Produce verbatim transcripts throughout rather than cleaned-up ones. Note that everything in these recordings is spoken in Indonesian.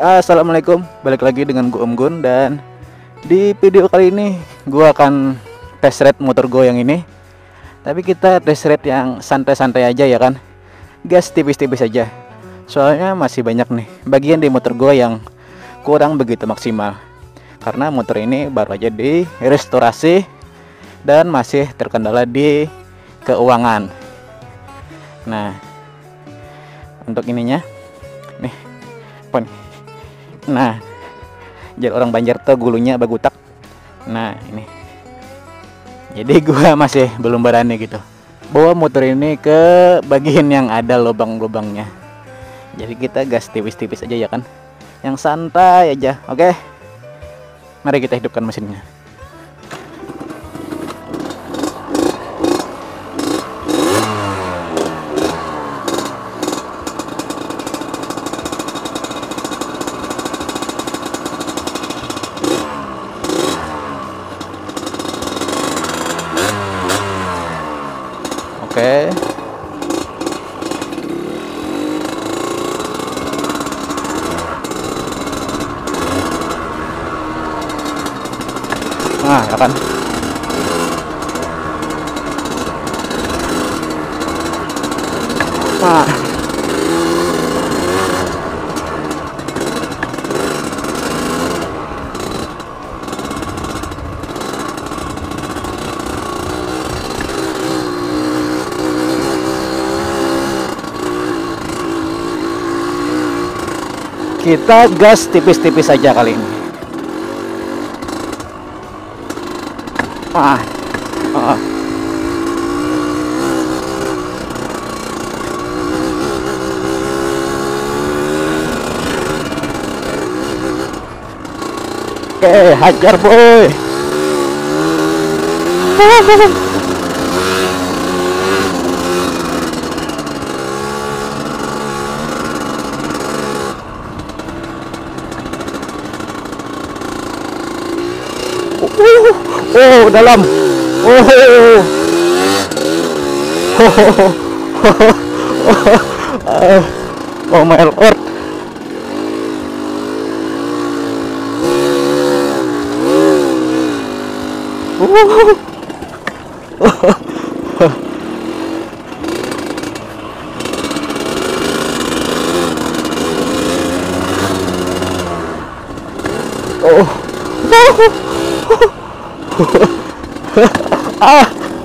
Assalamualaikum, balik lagi dengan gue Om Gun. Dan di video kali ini gue akan test ride motor gue yang ini. Tapi kita test ride yang santai-santai aja ya kan, gas tipis-tipis aja. Soalnya masih banyak nih bagian di motor gue yang kurang begitu maksimal, karena motor ini baru aja di restorasi dan masih terkendala di keuangan. Nah, untuk ininya nih apa nih? Nah, jadi orang Banjar tuh gulunya bagutak. Nah ini, jadi gua masih belum berani gitu bawa motor ini ke bagian yang ada lubang-lubangnya. Jadi kita gas tipis-tipis aja ya kan, yang santai aja. Oke, mari kita hidupkan mesinnya. Oke. Nah, ya kan. Nah. Kita gas tipis-tipis saja kali ini. Ah, ah. Oke, hajar boy. Oh, dalam. Oh. Oh my lord. Oh. Ah.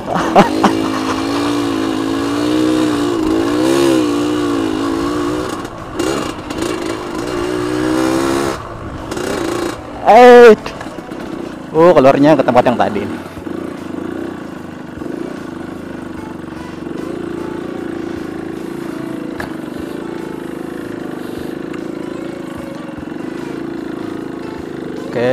Eh. Oh, keluarnya ke tempat yang tadi nih. Oke.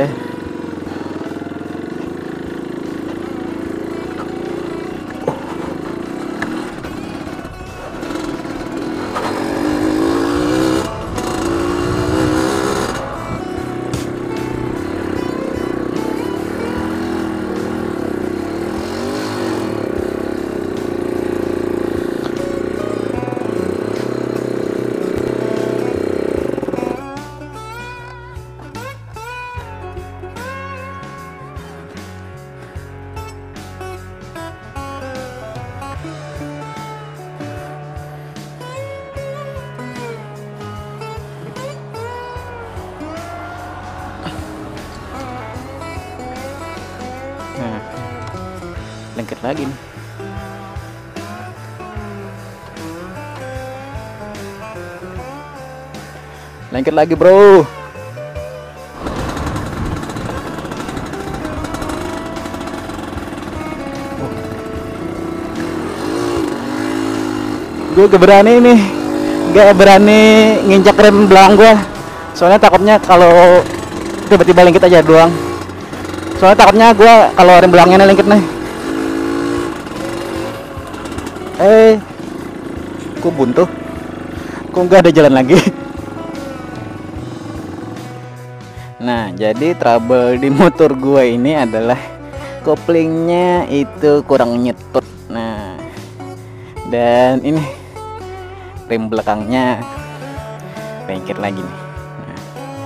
Nah, lengket lagi nih. Lengket lagi bro. Gue gak berani nih, gak berani nginjak rem belakang gue. Soalnya takutnya kalau tiba-tiba lengket aja doang. Soalnya takutnya gue kalau rem belakangnya lengket nih. Eh, kok buntu? Kok nggak ada jalan lagi? Nah, jadi trouble di motor gue ini adalah koplingnya itu kurang nyetut. Nah, dan ini rem belakangnya lengket lagi nih. Nah,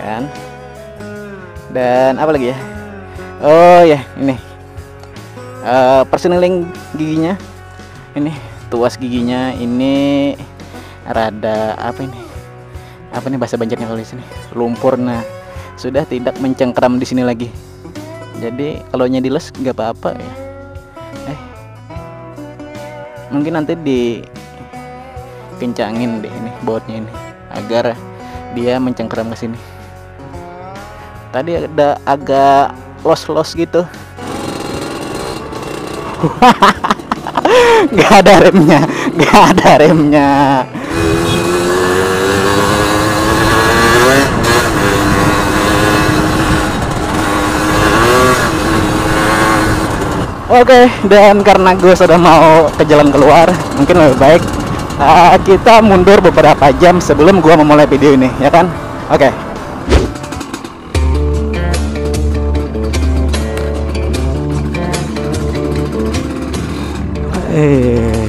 kan. Dan apa lagi ya? Oh ya, ini uh, perseneling giginya, ini tuas giginya ini rada apa ini? Apa nih bahasa Banjarnya kalau di sini? Lumpur. Nah, sudah tidak mencengkram di sini lagi. Jadi kalau nya diles nggak apa-apa ya. Eh, mungkin nanti dikencangin deh ini bautnya ini agar dia mencengkram ke sini. Tadi ada agak los-los gitu. Gak ada remnya, gak ada remnya. Oke, dan karena gue sudah mau ke jalan keluar, mungkin lebih baik uh, kita mundur beberapa jam sebelum gue memulai video ini, ya kan? Oke. Eh,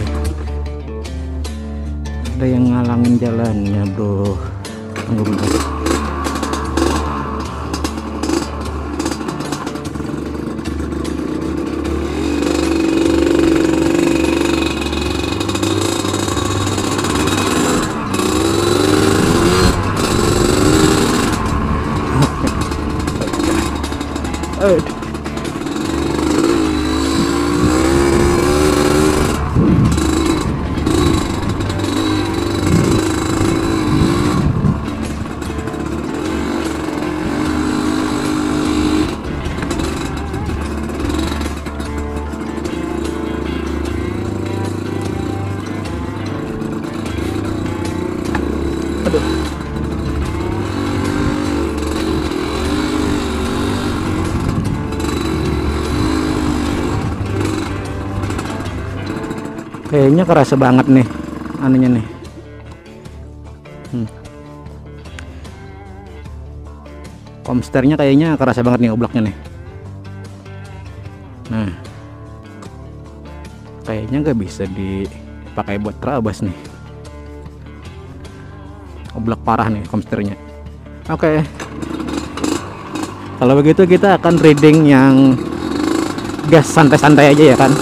ada yang ngalangin jalannya, bro. Tunggu bentar. Eh. Kayaknya kerasa banget nih anunya nih. hmm. Komsternya kayaknya kerasa banget nih oblaknya nih. Nah, kayaknya nggak bisa dipakai buat terabas nih. Oblak parah nih komsternya. Oke, kalau begitu kita akan reading yang gas santai-santai aja ya kan.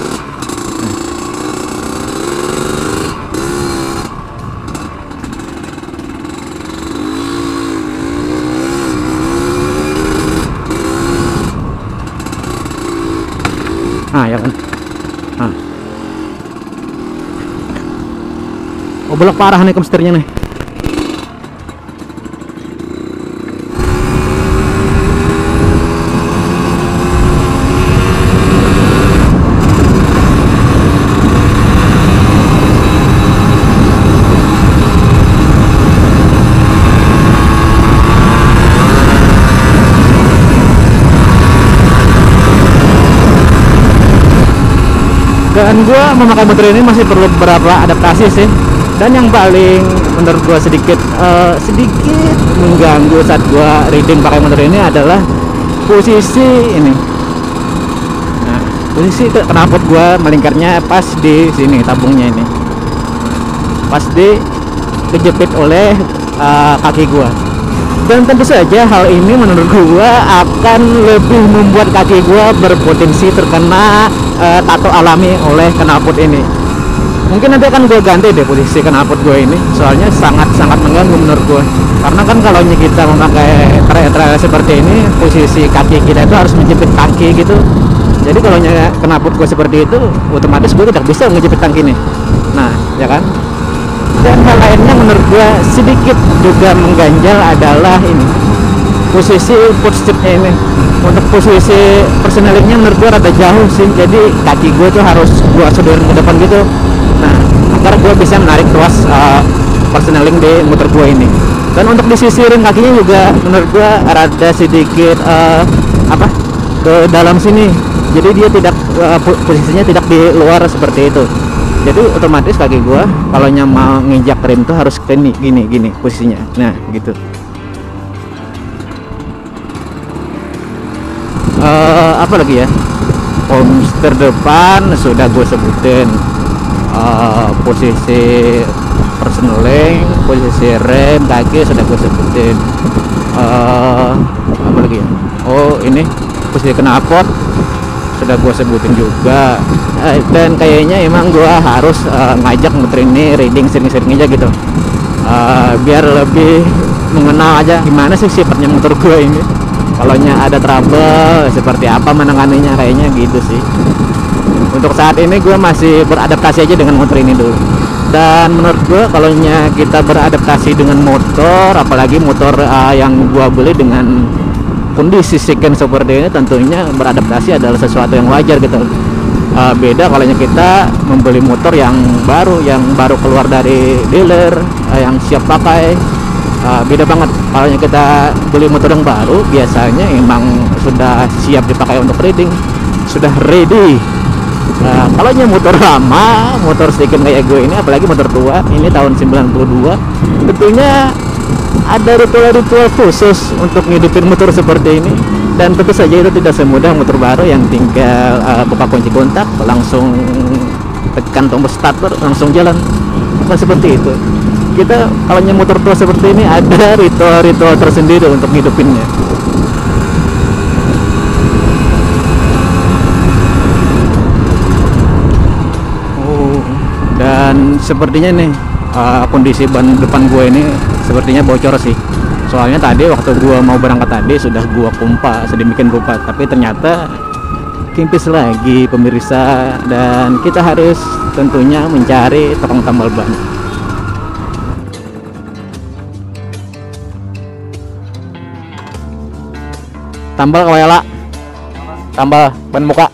Nah, ya kan. Nah. Oblak parah nih komsternya nih. Dan gue memakai motor ini masih perlu beberapa adaptasi sih. Dan yang paling menurut gue sedikit uh, sedikit mengganggu saat gue riding pakai motor ini adalah posisi ini. Nah, posisi knalpot gue melingkarnya pas di sini tabungnya ini, pas di kejepit oleh uh, kaki gue. Dan tentu saja hal ini menurut gue akan lebih membuat kaki gue berpotensi terkena uh, tato alami oleh knalpot ini. Mungkin nanti akan gue ganti deh posisi knalpot gue ini, soalnya sangat-sangat mengganggu menurut gue. Karena kan kalau kita memakai trail seperti ini, posisi kaki kita itu harus menjepit tangki gitu. Jadi kalau knalpot gue seperti itu, otomatis gue tidak bisa menjepit tangki ini. Nah, ya kan? Dan hal lainnya menurut gue sedikit juga mengganjal adalah ini, posisi footstepnya ini. Untuk posisi persnelingnya menurut gue rada jauh sih, jadi kaki gue tuh harus gue sodorin ke depan gitu. Nah, agar gue bisa menarik tuas uh, persneling di motor gue ini. Dan untuk disisirin kakinya juga menurut gue rada sedikit uh, apa ke dalam sini, jadi dia tidak uh, posisinya tidak di luar seperti itu. Jadi otomatis kaki gua kalau mau nginjak rem tuh harus gini gini gini posisinya. Nah, gitu. Uh, apa lagi ya? Komster depan sudah gue sebutin. Uh, posisi persneling, posisi rem kaki sudah gue sebutin. uh, apa lagi ya? Oh ini posisi knalpot sudah gue sebutin juga. Uh, dan kayaknya emang gue harus uh, ngajak muter ini reading sering-sering aja gitu, uh, biar lebih mengenal aja gimana sih sifatnya motor gue ini. Kalau ada trouble seperti apa menanganinya, kayaknya gitu sih. Untuk saat ini gue masih beradaptasi aja dengan motor ini dulu. Dan menurut gue kalau kita beradaptasi dengan motor, apalagi motor uh, yang gue beli dengan kondisi second seperti ini, tentunya beradaptasi adalah sesuatu yang wajar gitu. Uh, beda kalau kita membeli motor yang baru, yang baru keluar dari dealer, uh, yang siap pakai. Uh, beda banget. Kalau kita beli motor yang baru, biasanya emang sudah siap dipakai untuk riding, sudah ready. Nah, kalau motor lama, motor second kayak gue ini, apalagi motor tua, ini tahun sembilan puluh dua, tentunya ada ritual-ritual khusus untuk ngidupin motor seperti ini. Dan tentu saja itu tidak semudah motor baru yang tinggal uh, buka kunci kontak, langsung tekan tombol starter, langsung jalan. Bukan seperti itu. Kita kalau motor tua seperti ini ada ritual-ritual tersendiri untuk ngidupinnya. Oh, dan sepertinya nih uh, kondisi ban depan gue ini sepertinya bocor sih. Soalnya tadi waktu gue mau berangkat tadi sudah gue pompa sedemikian rupa, tapi ternyata kimpis lagi pemirsa, dan kita harus tentunya mencari tukang tambal ban. Tambal kawela, tambal ban muka.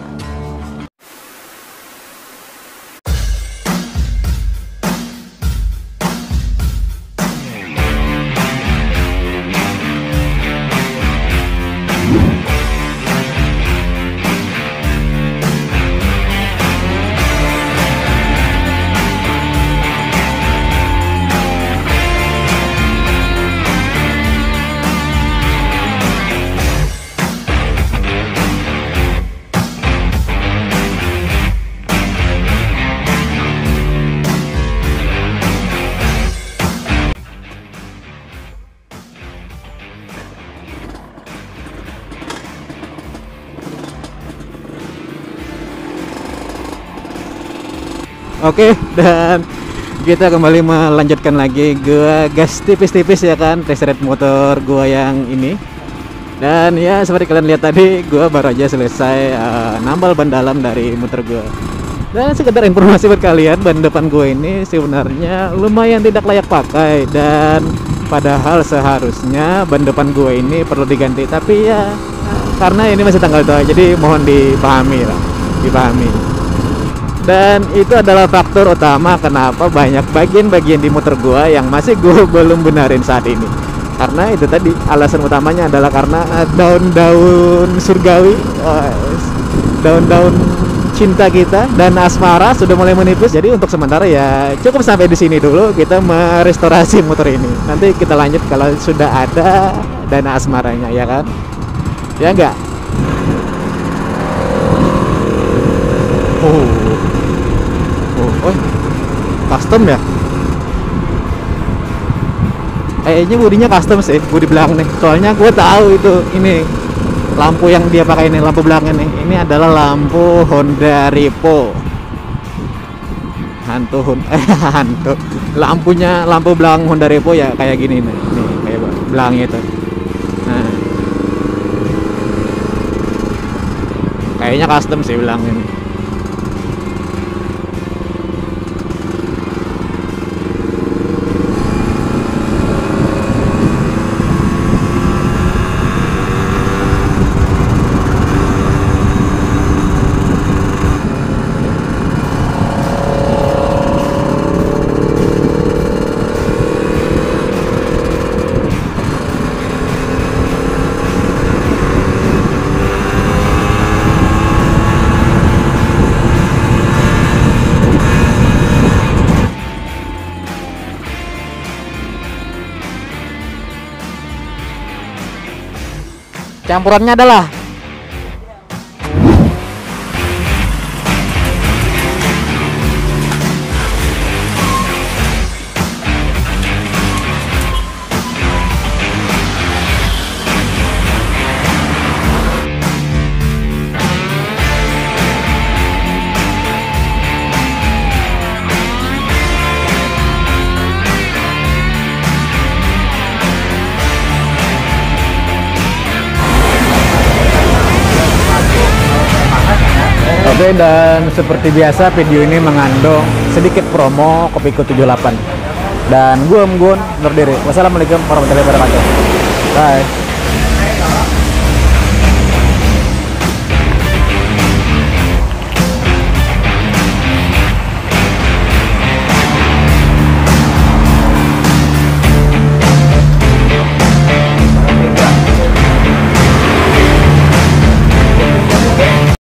Oke, dan kita kembali melanjutkan lagi. Gua gas tipis-tipis ya kan, test ride motor gua yang ini. Dan ya seperti kalian lihat tadi, gua baru aja selesai uh, nambal ban dalam dari motor gua. Dan sekedar informasi buat kalian, ban depan gua ini sebenarnya lumayan tidak layak pakai, dan padahal seharusnya ban depan gua ini perlu diganti, tapi ya karena ini masih tanggal tua, jadi mohon dipahami lah, dipahami. Dan itu adalah faktor utama kenapa banyak bagian-bagian di motor gua yang masih gua belum benerin saat ini. Karena itu tadi, alasan utamanya adalah karena daun-daun surgawi, daun-daun cinta kita dan asmara sudah mulai menipis. Jadi untuk sementara ya cukup sampai di sini dulu kita merestorasi motor ini. Nanti kita lanjut kalau sudah ada dana asmaranya, ya kan? Ya enggak? Oh. Oh, oh, custom ya? Kayaknya bodinya custom sih, bodi belakang nih. Soalnya gue tahu itu ini lampu yang dia pakai ini, lampu belakang nih. Ini adalah lampu Honda Repo. Hantu Honda, eh hantu. Lampunya, lampu belakang Honda Repo ya kayak gini nih. Nih, kayak belakangnya itu. Nah. Kayaknya custom sih belakangnya nih. Campurannya adalah Oke, dan seperti biasa video ini mengandung sedikit promo Kopiku tujuh delapan. Dan gue Om Gun undur diri. Wassalamualaikum warahmatullahi wabarakatuh. Bye.